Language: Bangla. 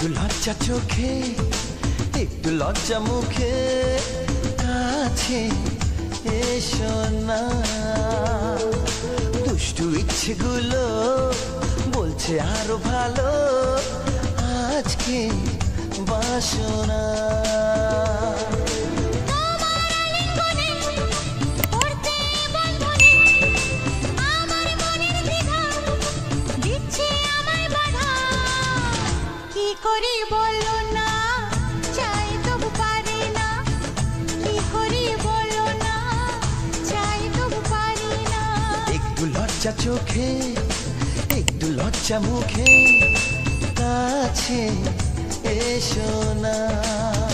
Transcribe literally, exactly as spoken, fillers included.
একটু লজ্জা চোখে একটু লজ্জা মুখে কাছে এসো না। দুষ্টু ইচ্ছেগুলো বলছে আরো ভালো আজকে বাসনা। কি করি বলো না, চাই তবু পারি না। কি করি বলো না, চাই তবু পারি না। একটু লজ্জা চোখে একটু লজ্জা মুখে কাছে এসো না।